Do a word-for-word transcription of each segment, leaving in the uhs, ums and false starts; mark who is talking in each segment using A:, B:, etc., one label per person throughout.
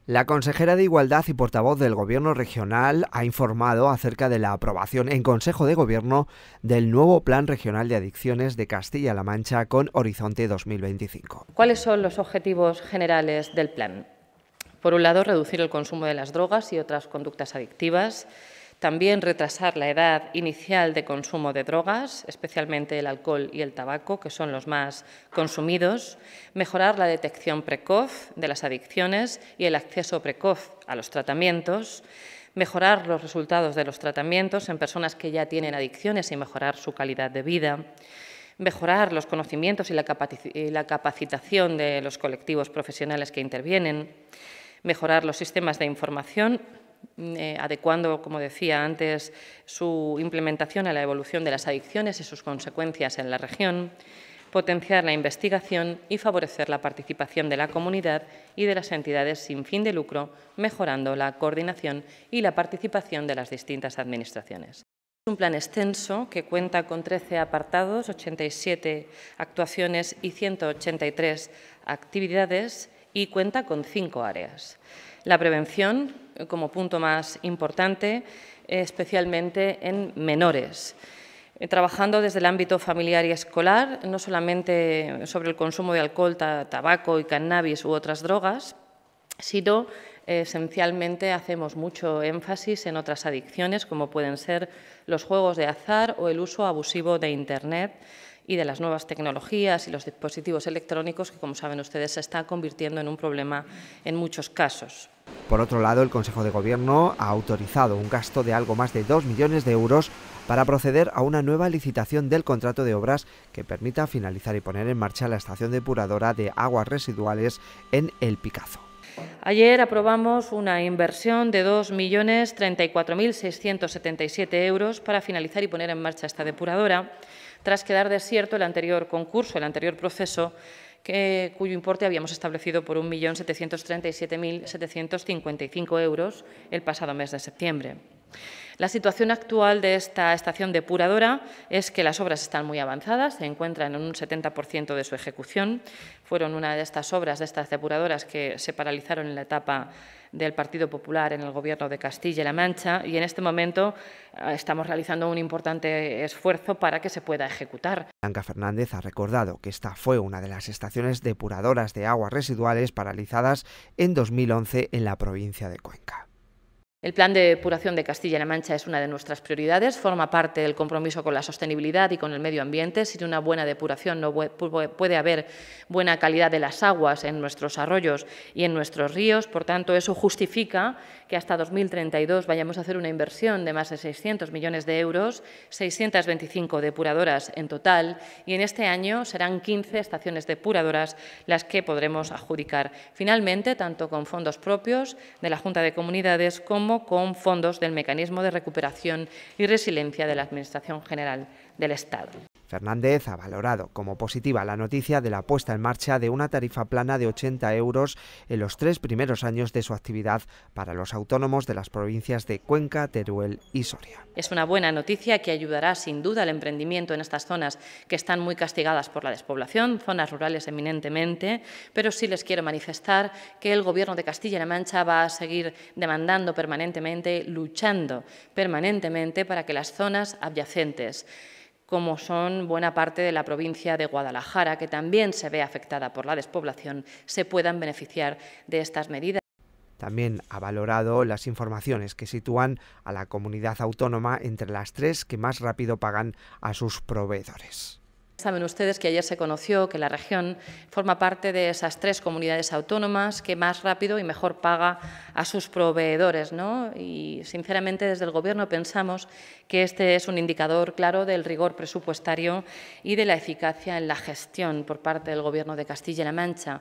A: La consejera de Igualdad y portavoz del Gobierno regional ha informado acerca de la aprobación en Consejo de Gobierno del nuevo Plan Regional de Adicciones de Castilla-La Mancha con Horizonte dos mil veinticinco.
B: ¿Cuáles son los objetivos generales del plan? Por un lado, reducir el consumo de las drogas y otras conductas adictivas. También retrasar la edad inicial de consumo de drogas, especialmente el alcohol y el tabaco, que son los más consumidos. Mejorar la detección precoz de las adicciones y el acceso precoz a los tratamientos. Mejorar los resultados de los tratamientos en personas que ya tienen adicciones y mejorar su calidad de vida. Mejorar los conocimientos y la capacitación de los colectivos profesionales que intervienen. Mejorar los sistemas de información, Eh, adecuando, como decía antes, su implementación a la evolución de las adicciones y sus consecuencias en la región, potenciar la investigación y favorecer la participación de la comunidad y de las entidades sin fin de lucro, mejorando la coordinación y la participación de las distintas administraciones. Es un plan extenso que cuenta con trece apartados, ochenta y siete actuaciones y ciento ochenta y tres actividades y cuenta con cinco áreas. La prevención, como punto más importante, especialmente en menores, trabajando desde el ámbito familiar y escolar, no solamente sobre el consumo de alcohol, tabaco y cannabis u otras drogas, sino esencialmente hacemos mucho énfasis en otras adicciones, como pueden ser los juegos de azar o el uso abusivo de Internet y de las nuevas tecnologías y los dispositivos electrónicos, que, como saben ustedes, se está convirtiendo en un problema en muchos casos.
A: Por otro lado, el Consejo de Gobierno ha autorizado un gasto de algo más de dos millones de euros para proceder a una nueva licitación del contrato de obras que permita finalizar y poner en marcha la estación depuradora de aguas residuales en El Picazo.
B: Ayer aprobamos una inversión de dos millones treinta y cuatro mil seiscientos setenta y siete euros para finalizar y poner en marcha esta depuradora, tras quedar desierto el anterior concurso, el anterior proceso, que, cuyo importe habíamos establecido por un millón setecientos treinta y siete mil setecientos cincuenta y cinco euros el pasado mes de septiembre. La situación actual de esta estación depuradora es que las obras están muy avanzadas, se encuentran en un setenta por ciento de su ejecución. Fueron una de estas obras, de estas depuradoras, que se paralizaron en la etapa del Partido Popular en el Gobierno de Castilla-La Mancha, y en este momento estamos realizando un importante esfuerzo para que se pueda ejecutar.
A: Blanca Fernández ha recordado que esta fue una de las estaciones depuradoras de aguas residuales paralizadas en dos mil once en la provincia de Cuenca.
B: El Plan de Depuración de Castilla-La Mancha es una de nuestras prioridades, forma parte del compromiso con la sostenibilidad y con el medio ambiente. Sin una buena depuración no puede haber buena calidad de las aguas en nuestros arroyos y en nuestros ríos. Por tanto, eso justifica que hasta dos mil treinta y dos vayamos a hacer una inversión de más de seiscientos millones de euros, seiscientas veinticinco depuradoras en total, y en este año serán quince estaciones depuradoras las que podremos adjudicar finalmente, tanto con fondos propios de la Junta de Comunidades como con fondos del Mecanismo de Recuperación y Resiliencia de la Administración General del Estado.
A: Fernández ha valorado como positiva la noticia de la puesta en marcha de una tarifa plana de ochenta euros en los tres primeros años de su actividad para los autónomos de las provincias de Cuenca, Teruel y Soria.
B: Es una buena noticia que ayudará sin duda al emprendimiento en estas zonas que están muy castigadas por la despoblación, zonas rurales eminentemente, pero sí les quiero manifestar que el Gobierno de Castilla-La Mancha va a seguir demandando permanentemente, luchando permanentemente para que las zonas adyacentes, como son buena parte de la provincia de Guadalajara, que también se ve afectada por la despoblación, se puedan beneficiar de estas medidas.
A: También ha valorado las informaciones que sitúan a la comunidad autónoma entre las tres que más rápido pagan a sus proveedores.
B: Saben ustedes que ayer se conoció que la región forma parte de esas tres comunidades autónomas que más rápido y mejor paga a sus proveedores, ¿no? Y sinceramente desde el Gobierno pensamos que este es un indicador claro del rigor presupuestario y de la eficacia en la gestión por parte del Gobierno de Castilla-La Mancha.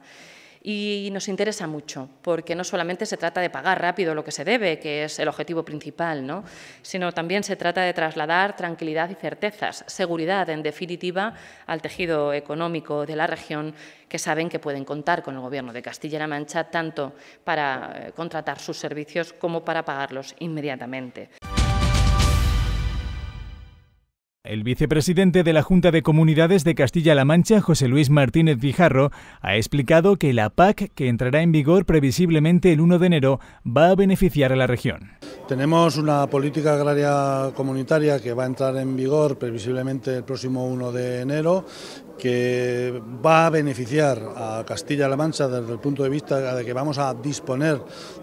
B: Y nos interesa mucho, porque no solamente se trata de pagar rápido lo que se debe, que es el objetivo principal, ¿no?, sino también se trata de trasladar tranquilidad y certezas, seguridad, en definitiva, al tejido económico de la región, que saben que pueden contar con el Gobierno de Castilla-La Mancha tanto para contratar sus servicios como para pagarlos inmediatamente.
C: El vicepresidente de la Junta de Comunidades de Castilla-La Mancha, José Luis Martínez Guijarro, ha explicado que la P A C, que entrará en vigor previsiblemente el uno de enero, va a beneficiar a la región.
D: Tenemos una política agraria comunitaria que va a entrar en vigor previsiblemente el próximo uno de enero, que va a beneficiar a Castilla-La Mancha desde el punto de vista de que vamos a disponer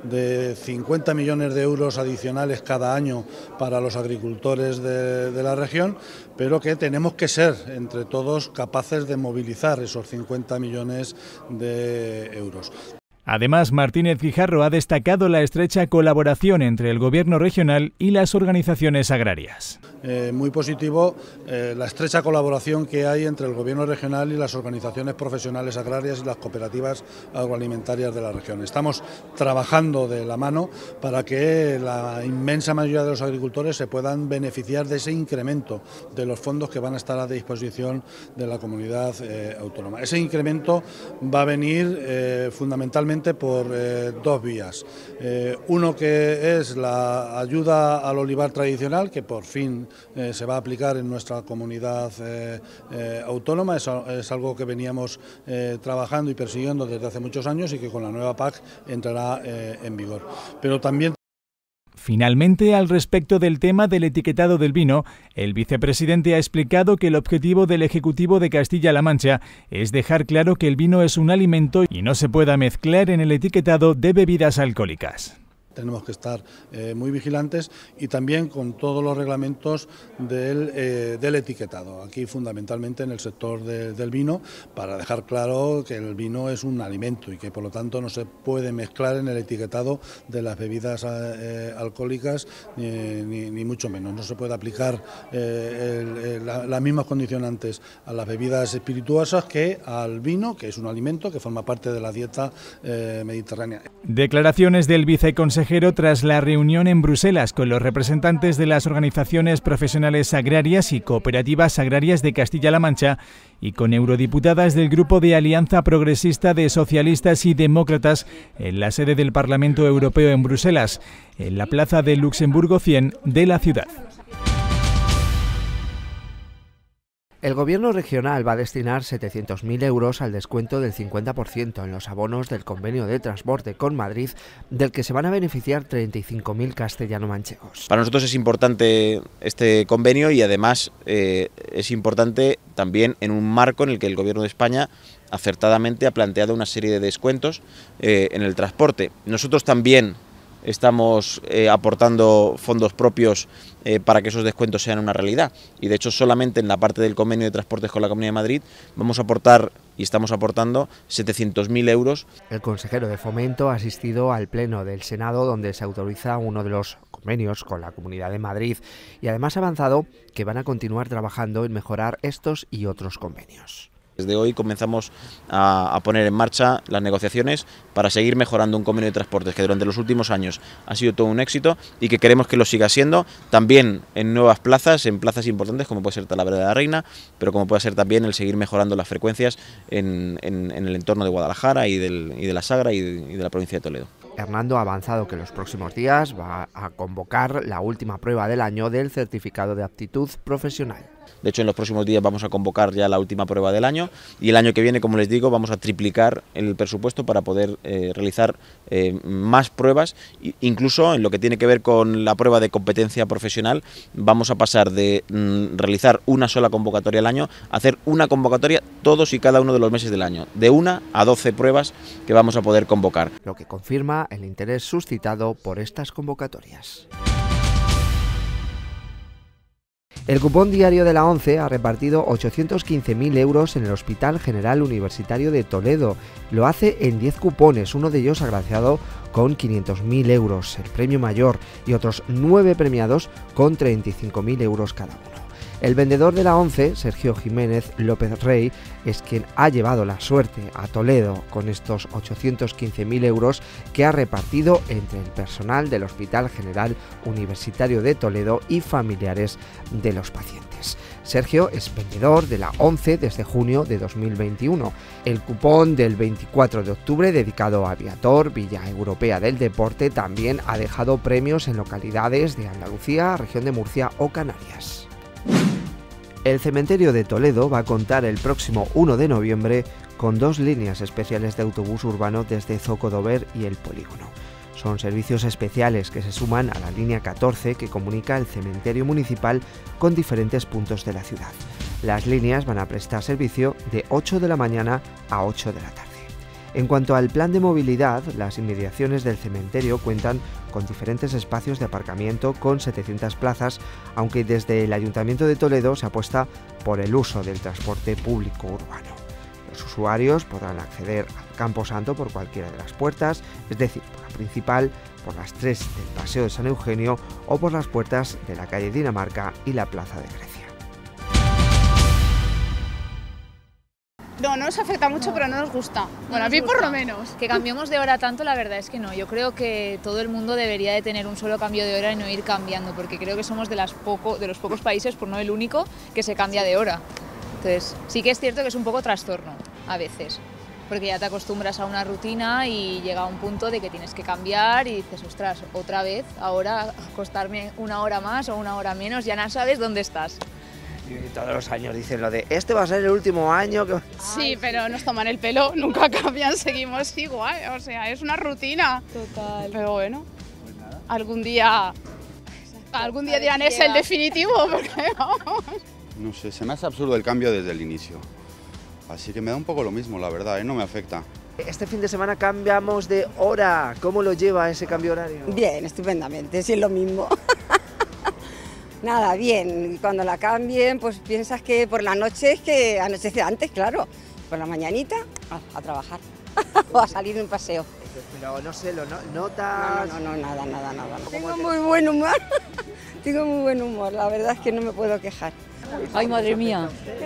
D: de cincuenta millones de euros adicionales cada año para los agricultores de, de la región, pero que tenemos que ser entre todos capaces de movilizar esos cincuenta millones de euros.
C: Además, Martínez Guijarro ha destacado la estrecha colaboración entre el Gobierno regional y las organizaciones agrarias.
D: Eh, muy positivo eh, la estrecha colaboración que hay entre el Gobierno regional y las organizaciones profesionales agrarias y las cooperativas agroalimentarias de la región. Estamos trabajando de la mano para que la inmensa mayoría de los agricultores se puedan beneficiar de ese incremento de los fondos que van a estar a disposición de la comunidad eh, autónoma. Ese incremento va a venir eh, fundamentalmente por eh, dos vías. Eh, uno que es la ayuda al olivar tradicional, que por fin eh, se va a aplicar en nuestra comunidad eh, eh, autónoma. Es, es algo que veníamos eh, trabajando y persiguiendo desde hace muchos años y que con la nueva P A C entrará eh, en vigor. Pero también
C: Finalmente, al respecto del tema del etiquetado del vino, el vicepresidente ha explicado que el objetivo del Ejecutivo de Castilla-La Mancha es dejar claro que el vino es un alimento y no se pueda mezclar en el etiquetado de bebidas alcohólicas.
D: Tenemos que estar eh, muy vigilantes y también con todos los reglamentos del, eh, del etiquetado, aquí fundamentalmente en el sector de, del vino, para dejar claro que el vino es un alimento y que por lo tanto no se puede mezclar en el etiquetado de las bebidas eh, alcohólicas ni, ni, ni mucho menos. No se puede aplicar eh, el, el, la, las mismas condicionantes a las bebidas espirituosas que al vino, que es un alimento que forma parte de la dieta eh, mediterránea.
C: Declaraciones del viceconsejero tras la reunión en Bruselas con los representantes de las organizaciones profesionales agrarias y cooperativas agrarias de Castilla-La Mancha y con eurodiputadas del Grupo de Alianza Progresista de Socialistas y Demócratas en la sede del Parlamento Europeo en Bruselas, en la Plaza de Luxemburgo cien de la ciudad.
A: El Gobierno regional va a destinar setecientos mil euros al descuento del cincuenta por ciento en los abonos del convenio de transporte con Madrid, del que se van a beneficiar treinta y cinco mil castellano-manchegos.
E: Para nosotros es importante este convenio y además eh, es importante también en un marco en el que el Gobierno de España acertadamente ha planteado una serie de descuentos eh, en el transporte. Nosotros también estamos eh, aportando fondos propios eh, para que esos descuentos sean una realidad y de hecho solamente en la parte del convenio de transportes con la Comunidad de Madrid vamos a aportar y estamos aportando setecientos mil euros.
A: El consejero de Fomento ha asistido al pleno del Senado donde se autoriza uno de los convenios con la Comunidad de Madrid y además ha avanzado que van a continuar trabajando en mejorar estos y otros convenios.
E: Desde hoy comenzamos a, a poner en marcha las negociaciones para seguir mejorando un convenio de transportes que durante los últimos años ha sido todo un éxito y que queremos que lo siga siendo, también en nuevas plazas, en plazas importantes como puede ser Talavera de la Reina, pero como puede ser también el seguir mejorando las frecuencias en, en, en el entorno de Guadalajara y, del, y de la Sagra y de, y de la provincia de Toledo.
A: Hernando ha avanzado que los próximos días va a convocar la última prueba del año del certificado de aptitud profesional.
E: De hecho, en los próximos días vamos a convocar ya la última prueba del año y el año que viene, como les digo, vamos a triplicar el presupuesto para poder eh, realizar eh, más pruebas. Incluso en lo que tiene que ver con la prueba de competencia profesional, vamos a pasar de mm, realizar una sola convocatoria al año a hacer una convocatoria todos y cada uno de los meses del año, de una a doce pruebas que vamos a poder convocar.
A: Lo que confirma el interés suscitado por estas convocatorias. El cupón diario de la ONCE ha repartido ochocientos quince mil euros en el Hospital General Universitario de Toledo. Lo hace en diez cupones, uno de ellos agraciado con quinientos mil euros, el premio mayor, y otros nueve premiados con treinta y cinco mil euros cada uno. El vendedor de la ONCE, Sergio Jiménez López Rey, es quien ha llevado la suerte a Toledo con estos ochocientos quince mil euros que ha repartido entre el personal del Hospital General Universitario de Toledo y familiares de los pacientes. Sergio es vendedor de la ONCE desde junio de dos mil veintiuno. El cupón del veinticuatro de octubre dedicado a Viator, Villa Europea del Deporte, también ha dejado premios en localidades de Andalucía, región de Murcia o Canarias. El cementerio de Toledo va a contar el próximo uno de noviembre con dos líneas especiales de autobús urbano desde Zocodover y el Polígono. Son servicios especiales que se suman a la línea catorce que comunica el cementerio municipal con diferentes puntos de la ciudad. Las líneas van a prestar servicio de ocho de la mañana a ocho de la tarde. En cuanto al plan de movilidad, las inmediaciones del cementerio cuentan con diferentes espacios de aparcamiento con setecientas plazas, aunque desde el Ayuntamiento de Toledo se apuesta por el uso del transporte público urbano. Los usuarios podrán acceder al Campo Santo por cualquiera de las puertas, es decir, por la principal, por las tres del Paseo de San Eugenio o por las puertas de la calle Dinamarca y la Plaza de Grecia.
F: No, no nos afecta mucho, no. Pero no nos gusta. Bueno, no a mí gusta. Por lo menos.
G: Que cambiemos de hora tanto, la verdad es que no. Yo creo que todo el mundo debería de tener un solo cambio de hora y no ir cambiando, porque creo que somos de, las poco, de los pocos países, por no el único, que se cambia de hora. Entonces, sí que es cierto que es un poco trastorno a veces, porque ya te acostumbras a una rutina y llega a un punto de que tienes que cambiar y dices, ostras, otra vez, ahora acostarme una hora más o una hora menos, ya no sabes dónde estás.
A: Y todos los años dicen lo de, este va a ser el último año que...
F: Sí, Ay, pero sí. Nos toman el pelo, nunca cambian, seguimos igual, o sea, es una rutina.
G: Total.
F: Pero bueno, pues nada. algún día, algún día dirán es el definitivo, porque vamos.
H: No sé, se me hace absurdo el cambio desde el inicio, así que me da un poco lo mismo, la verdad, ¿eh? No me afecta.
A: Este fin de semana cambiamos de hora, ¿cómo lo lleva ese cambio horario?
I: Bien, estupendamente, sí es lo mismo. Nada, bien, cuando la cambien, pues piensas que por la noche es que anochece antes, claro. Por la mañanita, a, a trabajar o a salir de un paseo.
A: Pero no sé, ¿lo no, notas?
I: No, no, no, nada, nada, nada. Tengo muy buen humor, tengo muy buen humor, la verdad es que no me puedo quejar.
J: Ay, madre mía.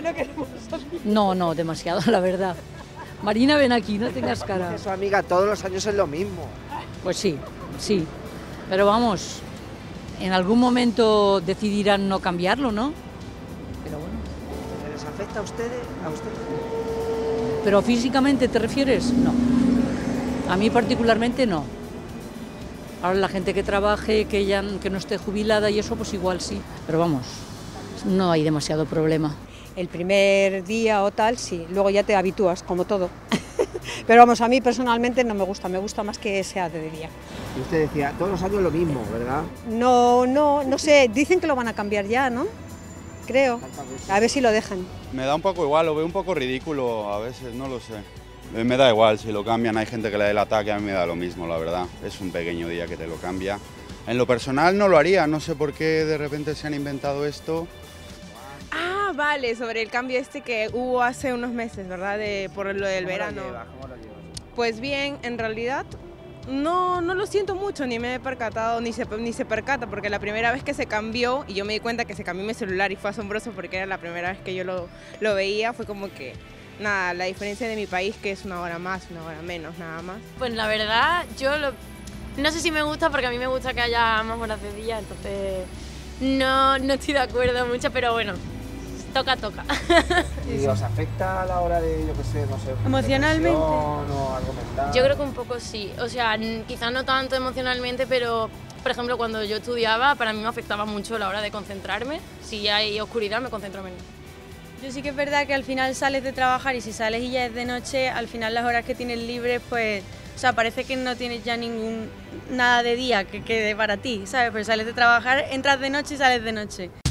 J: No, no, demasiado, la verdad. Marina, ven aquí, no tengas cara.
A: Eso, amiga, todos los años es lo mismo.
J: Pues sí, sí, pero vamos... En algún momento decidirán no cambiarlo, ¿no? Pero bueno.
A: ¿Les afecta a ustedes? ¿A ustedes?
J: ¿Pero físicamente te refieres? No. A mí particularmente no. Ahora la gente que trabaje, que ya que no esté jubilada y eso, pues igual sí. Pero vamos, no hay demasiado problema.
I: El primer día o tal, sí. Luego ya te habitúas, como todo. Pero vamos, a mí personalmente no me gusta, me gusta más que sea de día.
A: Y usted decía, todos los años lo mismo, ¿verdad?
I: No, no, no sé, dicen que lo van a cambiar ya, ¿no? Creo, a ver si lo dejan.
H: Me da un poco igual, lo veo un poco ridículo a veces, no lo sé. Me da igual, si lo cambian, hay gente que le da el ataque, a mí me da lo mismo, la verdad. Es un pequeño día que te lo cambia. En lo personal no lo haría, no sé por qué de repente se han inventado esto.
K: Ah, vale, sobre el cambio este que hubo hace unos meses, ¿verdad? De, por lo del verano.
A: ¿Cómo lo llevas? ¿Cómo lo llevas?
K: Pues bien, en realidad no, no lo siento mucho, ni me he percatado, ni se, ni se percata, porque la primera vez que se cambió, y yo me di cuenta que se cambió mi celular y fue asombroso porque era la primera vez que yo lo, lo veía, fue como que, nada, la diferencia de mi país, que es una hora más, una hora menos, nada más.
L: Pues la verdad, yo lo, no sé si me gusta, porque a mí me gusta que haya más horas de día, entonces no, no estoy de acuerdo mucho, pero bueno. Toca, toca.
A: ¿Y os afecta a la hora de, yo qué sé, no sé,
K: emocionalmente
A: o algo mental?
L: Yo creo que un poco sí, o sea, quizás no tanto emocionalmente, pero por ejemplo cuando yo estudiaba para mí me afectaba mucho la hora de concentrarme. Si hay oscuridad me concentro menos.
M: Yo sí que es verdad que al final sales de trabajar y si sales y ya es de noche, al final las horas que tienes libres, pues, o sea, parece que no tienes ya ningún nada de día que quede para ti, ¿sabes? Pero sales de trabajar, entras de noche y sales de noche.